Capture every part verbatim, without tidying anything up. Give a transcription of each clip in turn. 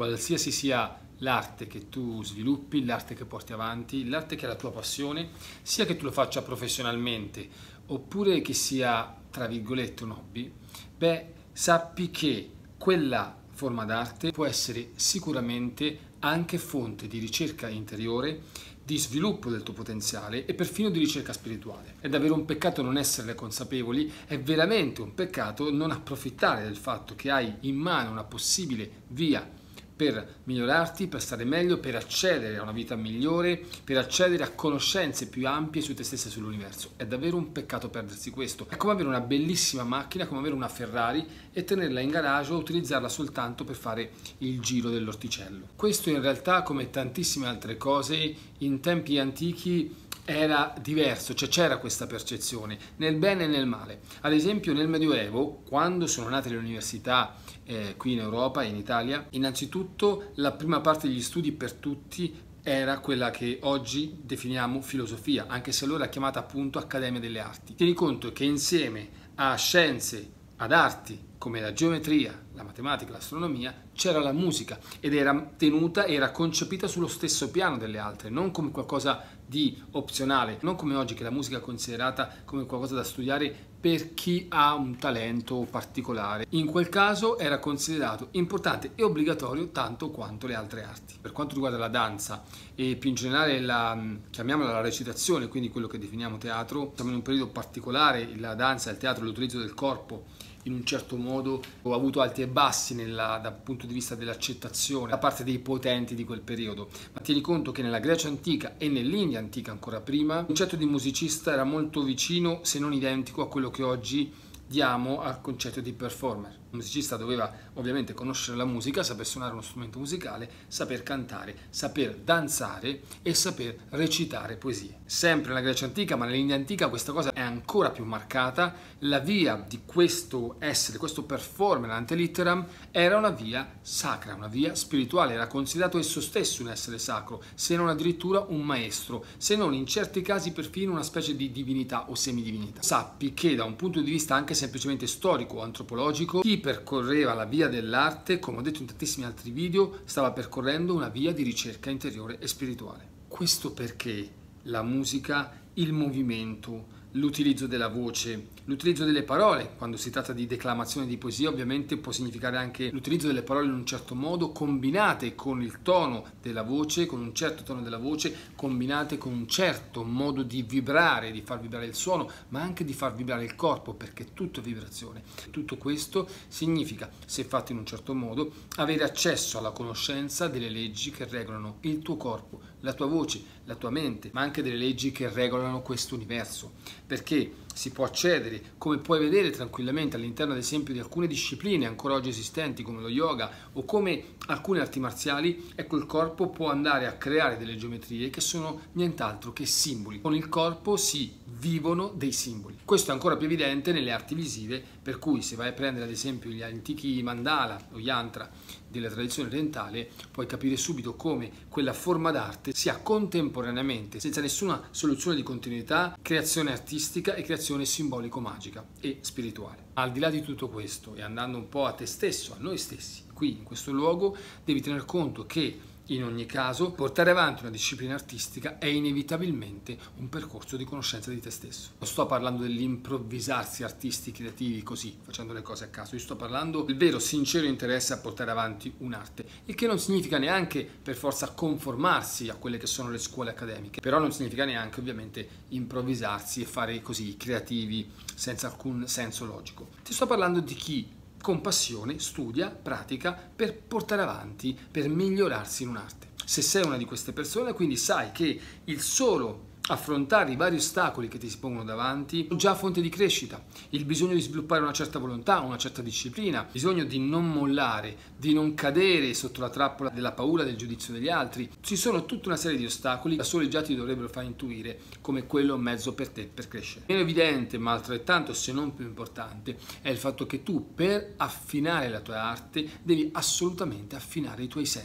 qualsiasi sia l'arte che tu sviluppi, l'arte che porti avanti, l'arte che è la tua passione, sia che tu lo faccia professionalmente oppure che sia, tra virgolette, un hobby, beh, sappi che quella forma d'arte può essere sicuramente anche fonte di ricerca interiore, di sviluppo del tuo potenziale e perfino di ricerca spirituale. È davvero un peccato non esserne consapevoli, è veramente un peccato non approfittare del fatto che hai in mano una possibile via per migliorarti, per stare meglio, per accedere a una vita migliore, per accedere a conoscenze più ampie su te stessa e sull'universo. È davvero un peccato perdersi questo. È come avere una bellissima macchina, come avere una Ferrari e tenerla in garage o utilizzarla soltanto per fare il giro dell'orticello. Questo in realtà, come tantissime altre cose, in tempi antichi era diverso, cioè c'era questa percezione nel bene e nel male. Ad esempio nel Medioevo, quando sono nate le università eh, qui in Europa e in Italia, innanzitutto la prima parte degli studi per tutti era quella che oggi definiamo filosofia, anche se allora è chiamata appunto Accademia delle Arti. Tieni conto che insieme a scienze, ad arti come la geometria, la matematica, l'astronomia, c'era la musica ed era tenuta, era concepita sullo stesso piano delle altre, non come qualcosa di opzionale, non come oggi che la musica è considerata come qualcosa da studiare per chi ha un talento particolare. In quel caso era considerato importante e obbligatorio tanto quanto le altre arti. Per quanto riguarda la danza e più in generale la, chiamiamola la recitazione, quindi quello che definiamo teatro, siamo in un periodo particolare, la danza, il teatro, l'utilizzo del corpo in un certo modo ho avuto alti e bassi nella, dal punto di vista dell'accettazione da parte dei potenti di quel periodo, ma tieni conto che nella Grecia antica e nell'India antica ancora prima il concetto di musicista era molto vicino, se non identico, a quello che oggi diamo al concetto di performer. Un musicista doveva ovviamente conoscere la musica, saper suonare uno strumento musicale, saper cantare, saper danzare e saper recitare poesie. Sempre nella Grecia antica, ma nell'India antica questa cosa è ancora più marcata. La via di questo essere, questo performer ante litteram, era una via sacra, una via spirituale, era considerato esso stesso un essere sacro, se non addirittura un maestro, se non in certi casi perfino una specie di divinità o semidivinità. Sappi che da un punto di vista anche semplicemente storico o antropologico, chi percorreva la via dell'arte, come ho detto in tantissimi altri video, stava percorrendo una via di ricerca interiore e spirituale. Questo perché la musica, il movimento, l'utilizzo della voce, l'utilizzo delle parole, quando si tratta di declamazione di poesia ovviamente può significare anche l'utilizzo delle parole in un certo modo, combinate con il tono della voce, con un certo tono della voce, combinate con un certo modo di vibrare, di far vibrare il suono, ma anche di far vibrare il corpo, perché tutto è vibrazione. Tutto questo significa, se fatto in un certo modo, avere accesso alla conoscenza delle leggi che regolano il tuo corpo, la tua voce, la tua mente, ma anche delle leggi che regolano questo universo, perché si può accedere, come puoi vedere tranquillamente all'interno ad esempio di alcune discipline ancora oggi esistenti come lo yoga o come alcune arti marziali, ecco, il corpo può andare a creare delle geometrie che sono nient'altro che simboli. Con il corpo si vivono dei simboli. Questo è ancora più evidente nelle arti visive, per cui se vai a prendere ad esempio gli antichi mandala o yantra della tradizione orientale, puoi capire subito come quella forma d'arte sia contemporaneamente, senza nessuna soluzione di continuità, creazione artistica e creazione simbolico-magica e spirituale. Al di là di tutto questo e andando un po' a te stesso, a noi stessi, qui in questo luogo, devi tener conto che in ogni caso, portare avanti una disciplina artistica è inevitabilmente un percorso di conoscenza di te stesso. Non sto parlando dell'improvvisarsi artisti creativi così, facendo le cose a caso. Io sto parlando del vero, sincero interesse a portare avanti un'arte, il che non significa neanche per forza conformarsi a quelle che sono le scuole accademiche, però non significa neanche ovviamente improvvisarsi e fare così creativi senza alcun senso logico. Ti sto parlando di chi con passione studia, pratica per portare avanti, per migliorarsi in un'arte. Se sei una di queste persone, quindi sai che il solo affrontare i vari ostacoli che ti si pongono davanti è già fonte di crescita, il bisogno di sviluppare una certa volontà, una certa disciplina, il bisogno di non mollare, di non cadere sotto la trappola della paura, del giudizio degli altri. Ci sono tutta una serie di ostacoli da soli già ti dovrebbero far intuire come quello mezzo per te per crescere. Meno evidente, ma altrettanto se non più importante, è il fatto che tu per affinare la tua arte devi assolutamente affinare i tuoi sensi.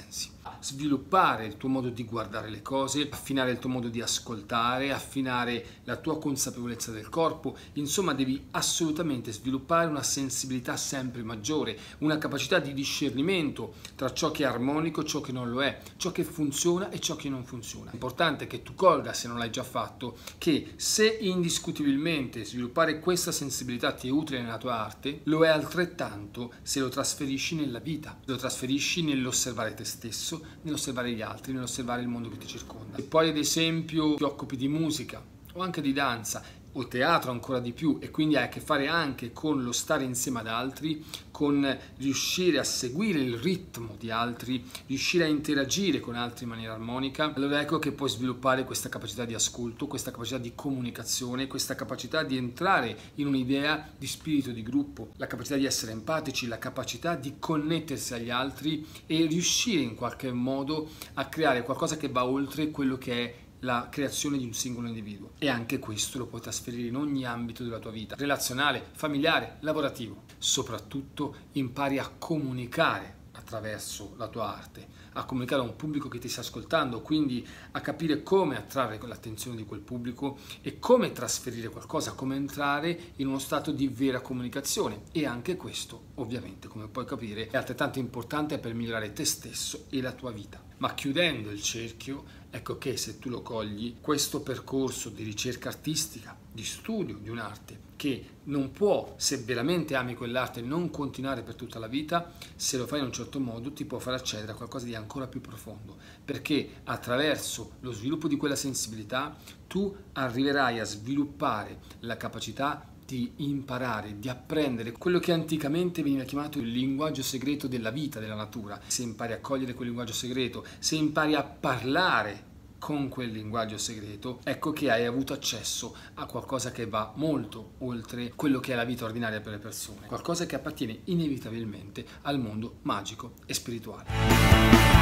sviluppare il tuo modo di guardare le cose, affinare il tuo modo di ascoltare, affinare la tua consapevolezza del corpo. Insomma, devi assolutamente sviluppare una sensibilità sempre maggiore, una capacità di discernimento tra ciò che è armonico e ciò che non lo è, ciò che funziona e ciò che non funziona. È importante che tu colga, se non l'hai già fatto, che se indiscutibilmente sviluppare questa sensibilità ti è utile nella tua arte, lo è altrettanto se lo trasferisci nella vita, lo trasferisci nell'osservare te stesso, nell'osservare gli altri, nell'osservare il mondo che ti circonda. E poi ad esempio ti occupi di musica o anche di danza o teatro ancora di più, e quindi hai a che fare anche con lo stare insieme ad altri, con riuscire a seguire il ritmo di altri, riuscire a interagire con altri in maniera armonica, allora ecco che puoi sviluppare questa capacità di ascolto, questa capacità di comunicazione, questa capacità di entrare in un'idea di spirito di gruppo, la capacità di essere empatici, la capacità di connettersi agli altri e riuscire in qualche modo a creare qualcosa che va oltre quello che è la creazione di un singolo individuo. E anche questo lo puoi trasferire in ogni ambito della tua vita, relazionale, familiare, lavorativo. Soprattutto impari a comunicare attraverso la tua arte, a comunicare a un pubblico che ti sta ascoltando, quindi a capire come attrarre l'attenzione di quel pubblico e come trasferire qualcosa, come entrare in uno stato di vera comunicazione. E anche questo, ovviamente, come puoi capire, è altrettanto importante per migliorare te stesso e la tua vita. Ma chiudendo il cerchio, ecco che se tu lo cogli, questo percorso di ricerca artistica, di studio di un'arte, che non può, se veramente ami quell'arte, non continuare per tutta la vita, se lo fai in un certo modo ti può far accedere a qualcosa di ancora più profondo, perché attraverso lo sviluppo di quella sensibilità tu arriverai a sviluppare la capacità di imparare, di apprendere quello che anticamente veniva chiamato il linguaggio segreto della vita, della natura. Se impari a cogliere quel linguaggio segreto, se impari a parlare con quel linguaggio segreto, ecco che hai avuto accesso a qualcosa che va molto oltre quello che è la vita ordinaria per le persone, qualcosa che appartiene inevitabilmente al mondo magico e spirituale.